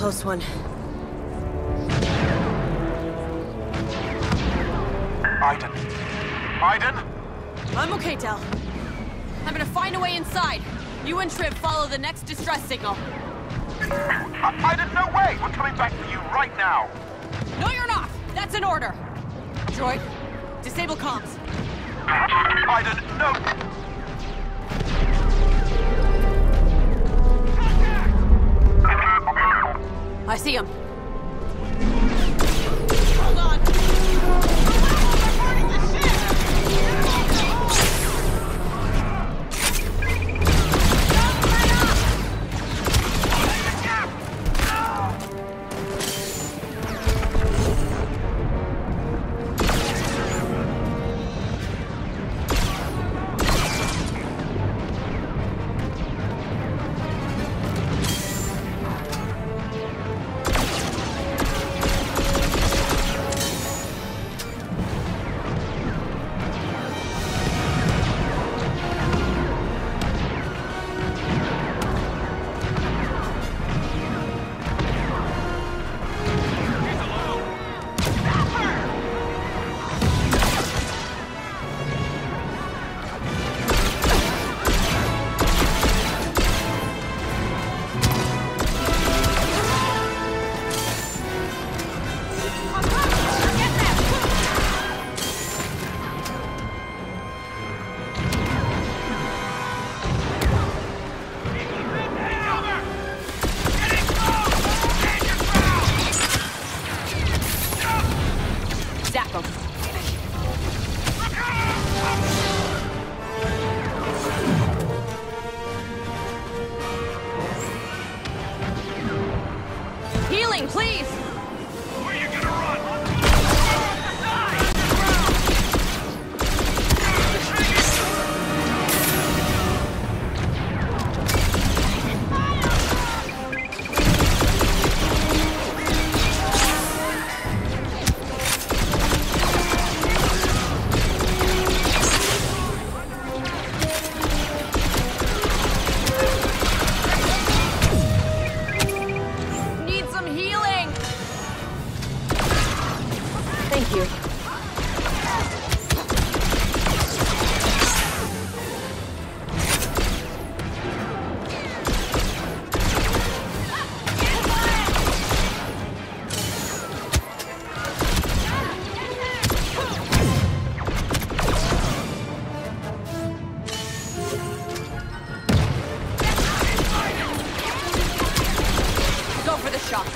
close one. Aiden. Aiden? I'm okay, Del. I'm gonna find a way inside. You and Triv follow the next distress signal. Aiden, no way! We're coming back for you right now! No, you're not! That's an order! Droid, disable comms. Aiden, no! I see him. Hold on! Healing, please! Where are you gonna run? Thank you. Go for the shot.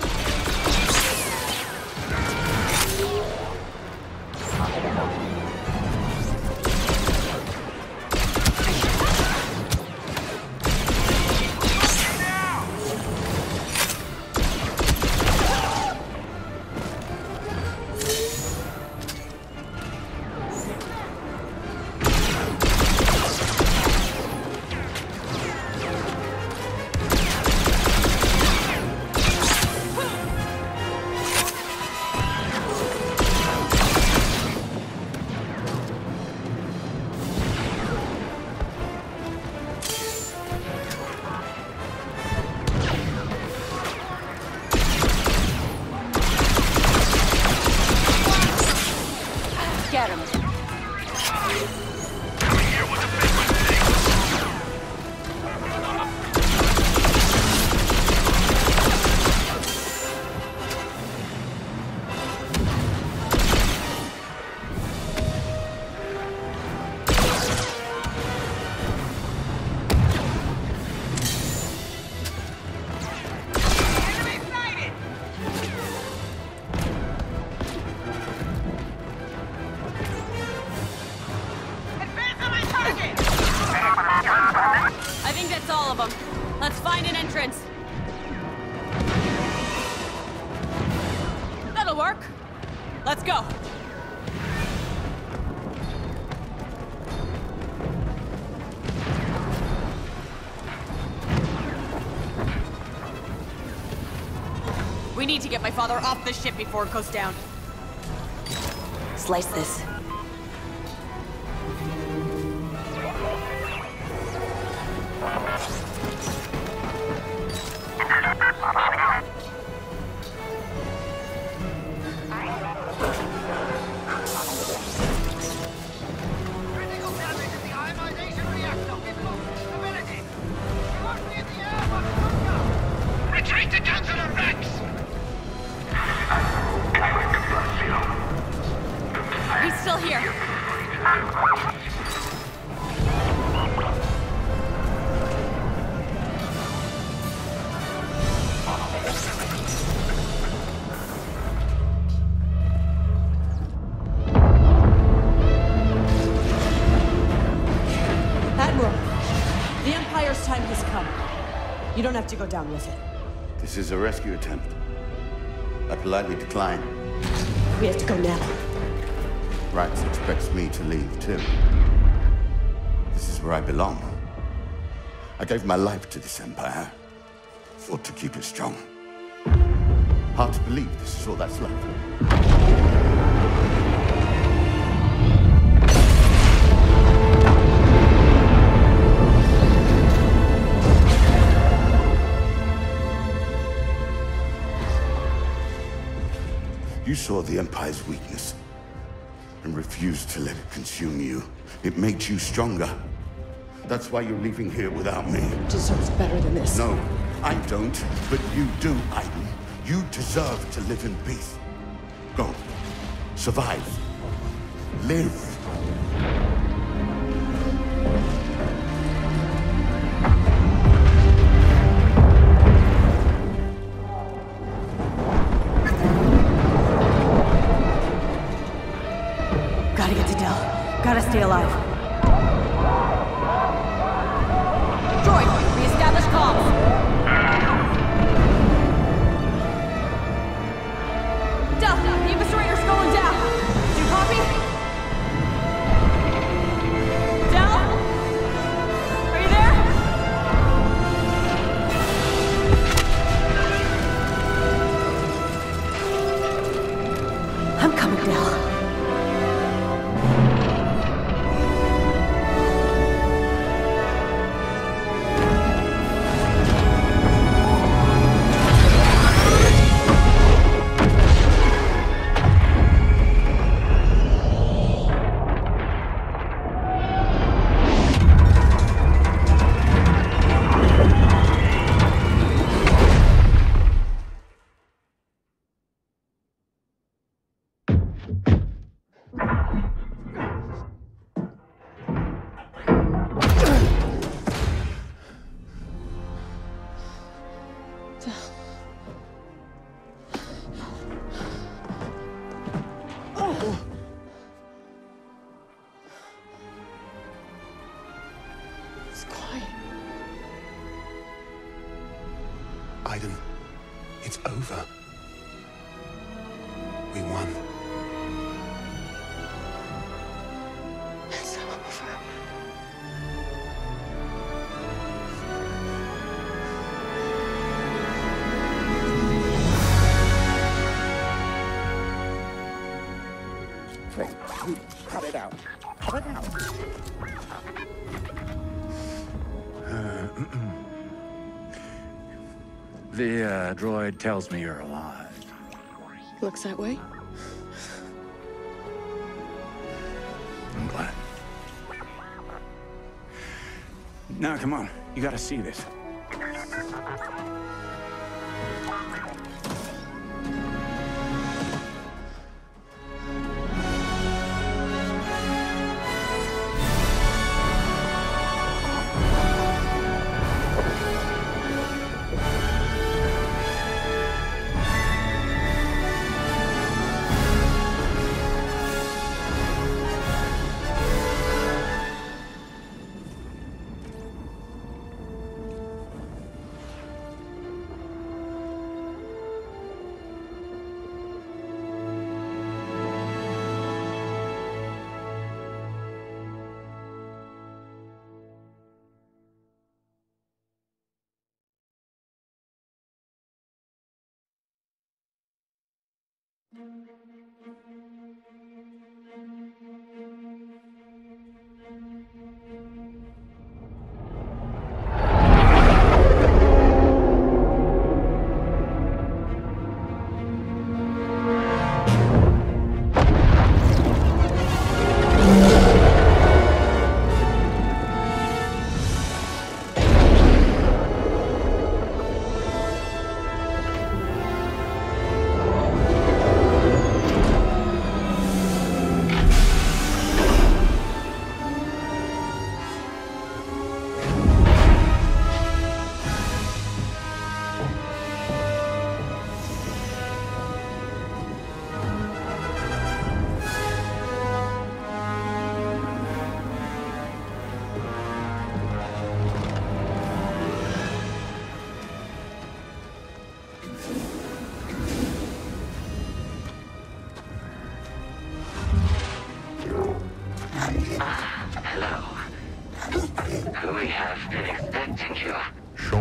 Get him. I think that's all of them. Let's find an entrance. That'll work. Let's go. We need to get my father off this ship before it goes down. Slice this. here! Admiral, the Empire's time has come. You don't have to go down with it. This is a rescue attempt. I politely decline. We have to go now. Rax expects me to leave, too. This is where I belong. I gave my life to this Empire. Fought to keep it strong. Hard to believe this is all that's left. You saw the Empire's weakness and refused to let it consume you. It made you stronger. That's why you're leaving here without me. Deserves better than this. No, I don't, but you do, Aiden. You deserve to live in peace. Go. Survive. Live. Gotta get to Del. Gotta stay alive. Droid, reestablish comms. Del, the eviscerator's going down. Do you copy? Del? Are you there? I'm coming, Del. Aiden, it's over. We won. It's over. Frank, cut it out. Cut it out. The droid tells me you're alive. Looks that way. I'm glad. Now, come on. You gotta see this.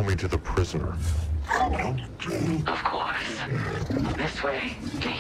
me to the prisoner. Of course. This way, please.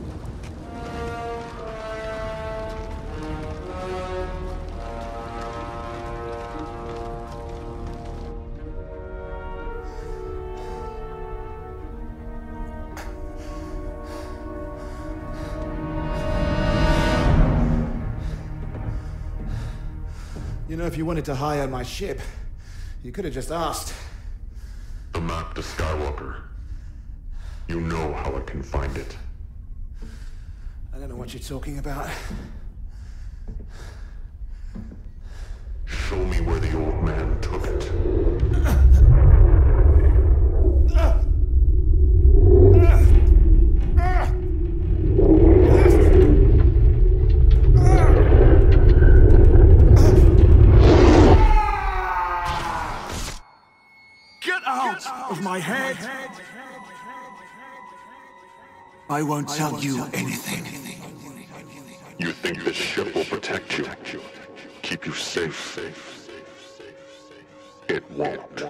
You know, if you wanted to hire my ship, you could have just asked. The map to Skywalker. You know how I can find it. I don't know what you're talking about. Show me where the old man took it. Get out of my head! I won't tell you anything. You think this ship will protect you? Keep you safe? It won't.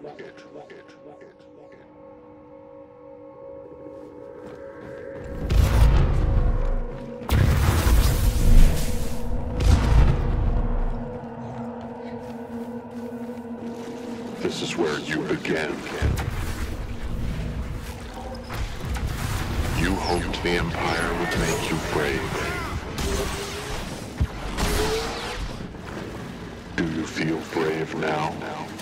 This is where you began. You hoped the Empire would make you brave. Do you feel brave now?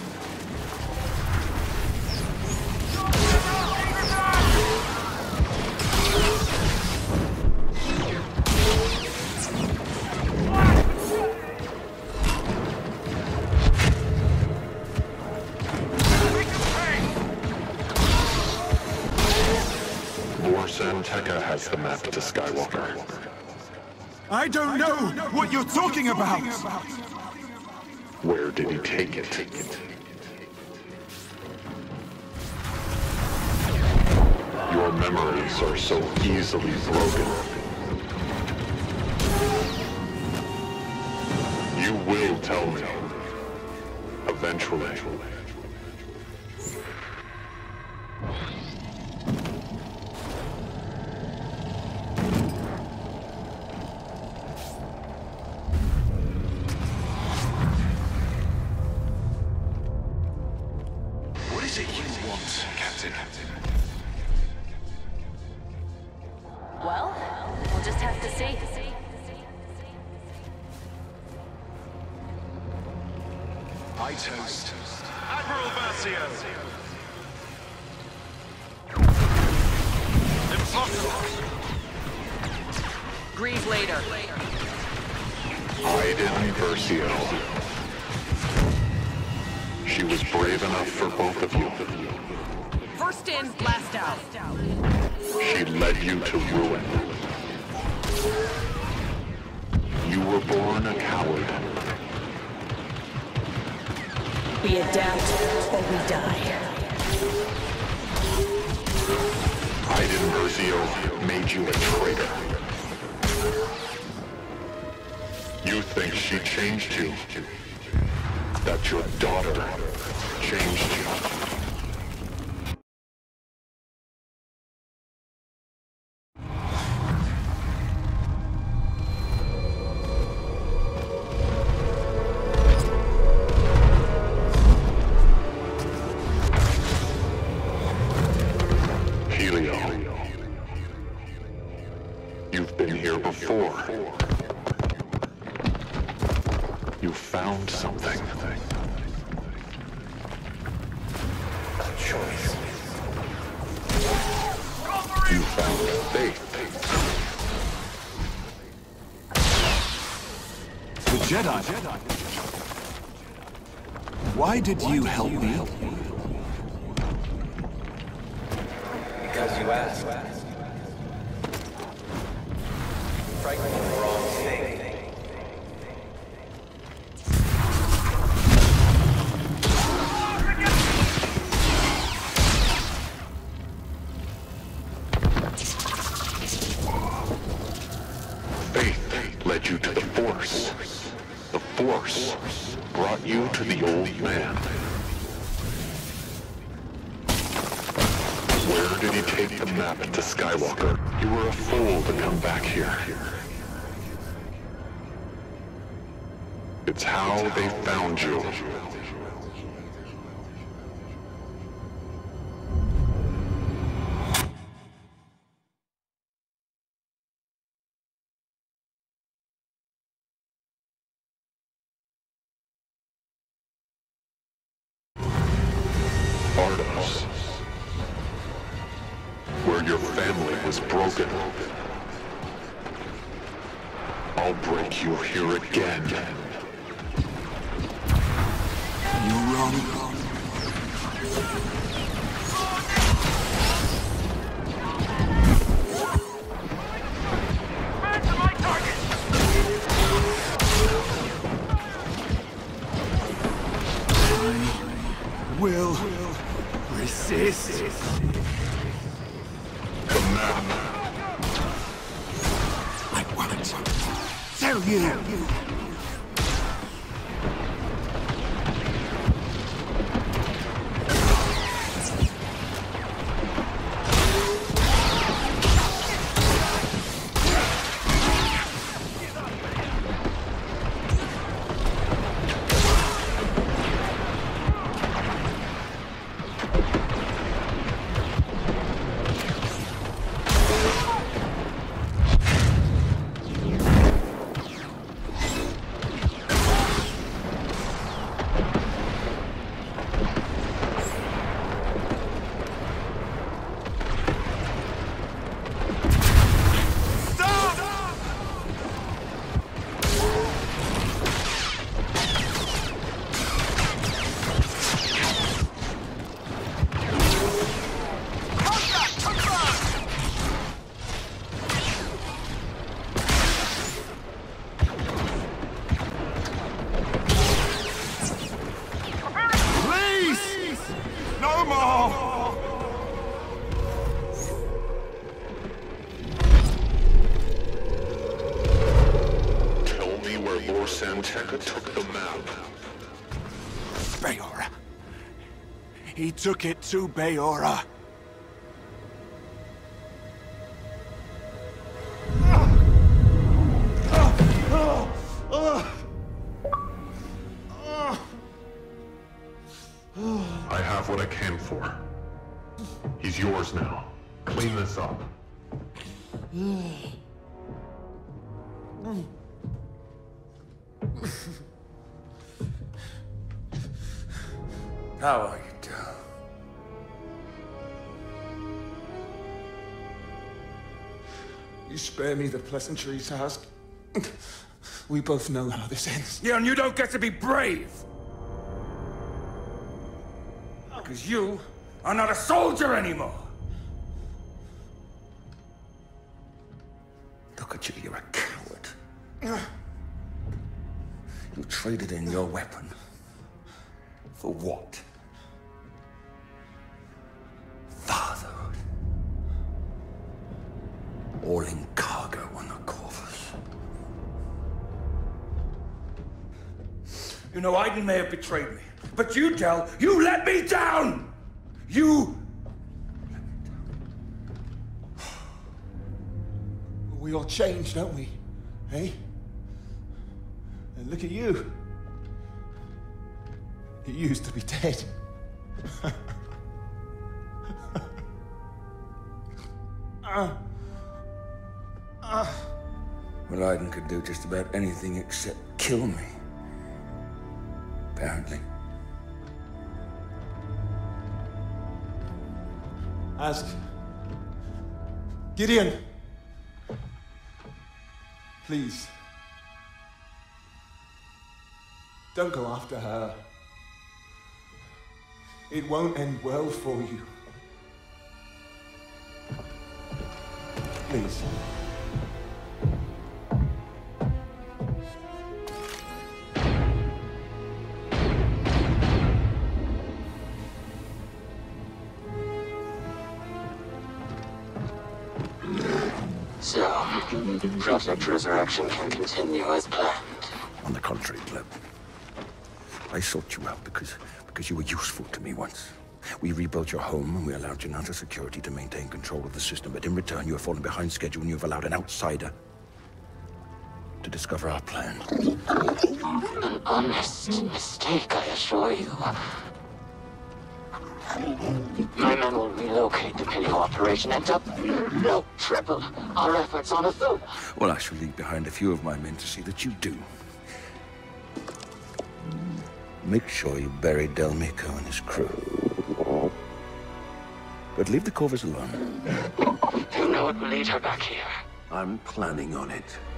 Tekka has the map to Skywalker. I don't know what you're talking about! Where did he take it? Your memories are so easily broken. You will tell me. Eventually. Well, we'll just have to see. I toast Admiral Versio! Impossible! Grieve later. Iden Versio. She was brave enough for both of you. First in, last out. She led you to ruin. You were born a coward. We adapt or we die. Iden Versio made you a traitor. You think she changed you? That your daughter changed you? You've been here before. You found something. A choice. You found faith. the Jedi. Why did you help me? Because you asked. Frightened of the wrong thing. Faith led you to the Force. The Force brought you to the old man. Where did he take the map to Skywalker? You were a fool to come back here. It's how they found you. Artemis. Where your family was broken. I'll break you here again. You're wrong. Man to my target! I will resist. The map. I want to tell you. No more! Tell me where Lord Santeca took the map. Bayora. He took it to Bayora. I have what I came for. He's yours now. Clean this up. How are you, Joe? You spare me the pleasantries, task. We both know how this ends. Yeah, and you don't get to be brave! Because you are not a soldier anymore! Look at you, you're a coward. You traded in your weapon. For what? Fatherhood. All in cargo on the Corvus. You know, Aiden may have betrayed me, but you, Del, you let me down! You... We all change, don't we? Hey? And look at you. You used to be dead. Well, Aiden could do just about anything except kill me. Apparently. Ask. Gideon. Please. Don't go after her. It won't end well for you. Please. So, Project Resurrection can continue as planned. On the contrary, Gleb. I sought you out because you were useful to me once. We rebuilt your home, and we allowed Janata Security to maintain control of the system, but in return, you have fallen behind schedule, and you have allowed an outsider to discover our plan. An honest mistake, I assure you. My men will relocate the Pilio operation and double, triple our efforts on Athena. Well, I shall leave behind a few of my men to see that you do. Make sure you bury Del Mico and his crew. But leave the Corvus alone. You know it will lead her back here. I'm planning on it.